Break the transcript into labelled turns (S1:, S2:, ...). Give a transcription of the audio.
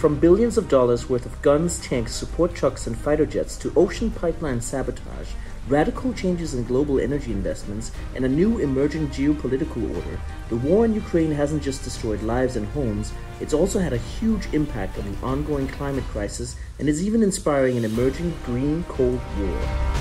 S1: From billions of dollars worth of guns, tanks, support trucks, and fighter jets to ocean pipeline sabotage, radical changes in global energy investments, and a new emerging geopolitical order, the war in Ukraine hasn't just destroyed lives and homes, it's also had a huge impact on the ongoing climate crisis and is even inspiring an emerging green Cold War.